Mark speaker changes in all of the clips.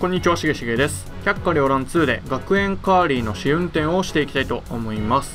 Speaker 1: こんにちは、しげしげです。百花繚乱2で学園カーリーの試運転をしていきたいと思います。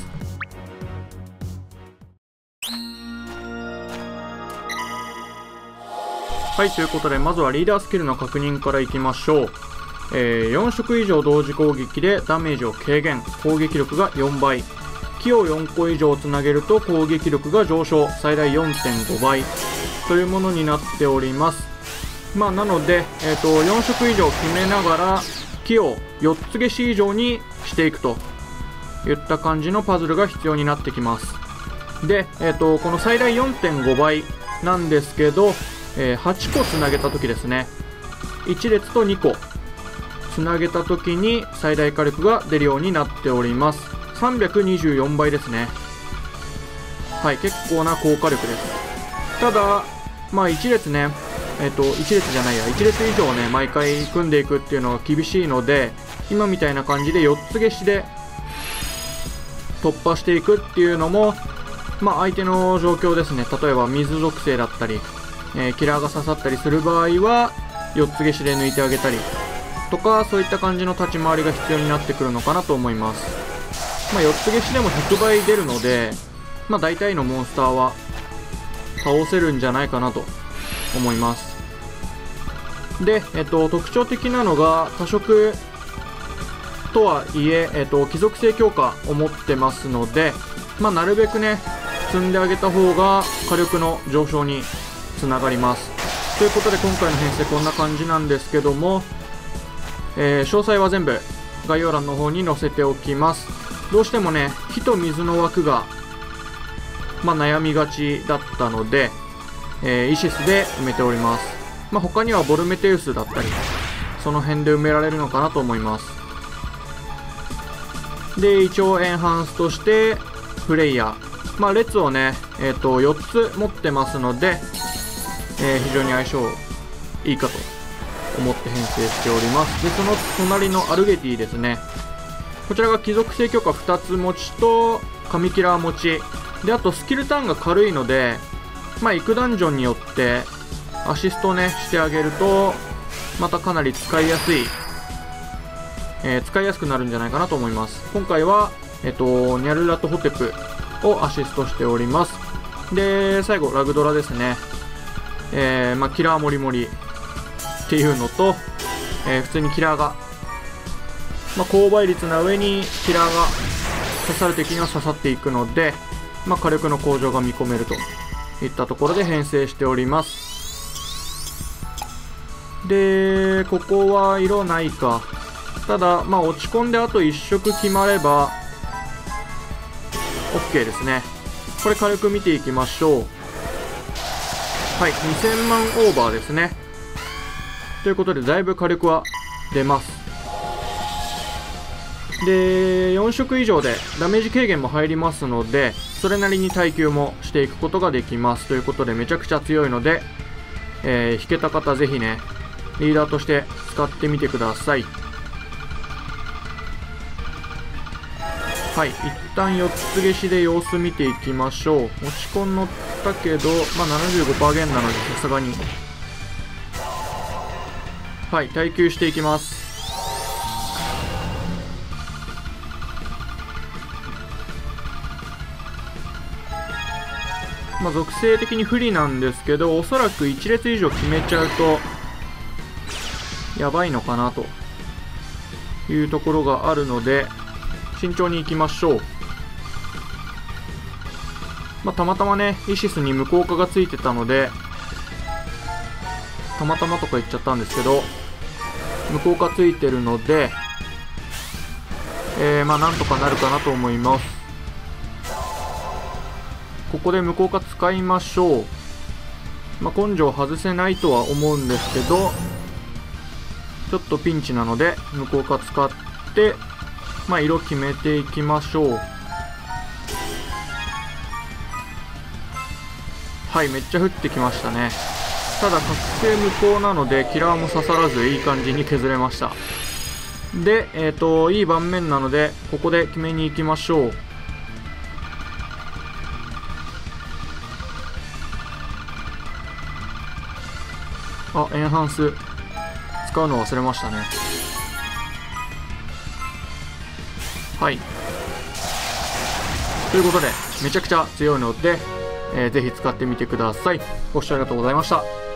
Speaker 1: はい、ということでまずはリーダースキルの確認からいきましょう。4色以上同時攻撃でダメージを軽減、攻撃力が4倍、木を4個以上つなげると攻撃力が上昇、最大 4.5 倍というものになっております。なので、4色以上決めながら木を4つ消し以上にしていくといった感じのパズルが必要になってきます。で、この最大 4.5 倍なんですけど、8個つなげた時ですね、1列と2個つなげた時に最大火力が出るようになっております。324倍ですね。はい、結構な高火力です。ただ1列ね、1列じゃないや、1列以上ね、毎回組んでいくっていうのは厳しいので、今みたいな感じで4つ消しで突破していくっていうのも、相手の状況ですね。例えば水属性だったり、キラーが刺さったりする場合は4つ消しで抜いてあげたりとか、そういった感じの立ち回りが必要になってくるのかなと思います。4つ消しでも100倍出るので、大体のモンスターは倒せるんじゃないかなと思います。で、特徴的なのが多色とはいえ、貴族性強化を持ってますので、なるべくね積んであげた方が火力の上昇につながります。ということで今回の編成こんな感じなんですけども、詳細は全部概要欄の方に載せておきます。どうしてもね火と水の枠が悩みがちだったので、イシスで埋めております。他にはボルメテウスだったりその辺で埋められるのかなと思います。で、一応エンハンスとしてプレイヤー、列をね、4つ持ってますので、非常に相性いいかと思って編成しております。で、その隣のアルゲティですね、こちらが貴族性強化2つ持ちと神キラー持ちで、あとスキルターンが軽いので、行くダンジョンによってアシストねしてあげるとまたかなり使いやすくなるんじゃないかなと思います。今回はニャルラとホテプをアシストしております。で、最後ラグドラですね。キラーモリモリっていうのと、普通にキラーが、高倍率な上にキラーが刺さる敵には刺さっていくので、火力の向上が見込めるといったところで編成しております。で、ここは色ないか。ただ落ち込んであと1色決まれば OK ですね。これ火力見ていきましょう。はい、2000万オーバーですね。ということでだいぶ火力は出ます。で、4色以上でダメージ軽減も入りますので、それなりに耐久もしていくことができます。ということでめちゃくちゃ強いので、引けた方ぜひねリーダーとして使ってみてください。はい、一旦4つ消しで様子見ていきましょう。持ち込ん乗ったけど、75% 減なのでさすがに、はい、耐久していきます。属性的に不利なんですけど、おそらく1列以上決めちゃうとやばいのかなというところがあるので慎重にいきましょう。たまたまねイシスに無効化がついてたので、たまたまとか言っちゃったんですけど無効化ついてるので、なんとかなるかなと思います。ここで無効化使いましょう。根性外せないとは思うんですけど、ちょっとピンチなので無効化使って、色決めていきましょう。はい、めっちゃ降ってきましたね。ただ覚醒無効なのでキラーも刺さらずいい感じに削れました。で、いい盤面なのでここで決めに行きましょう。エンハンス使うの忘れましたね。はい。ということで、めちゃくちゃ強いので、ぜひ使ってみてください。ご視聴ありがとうございました。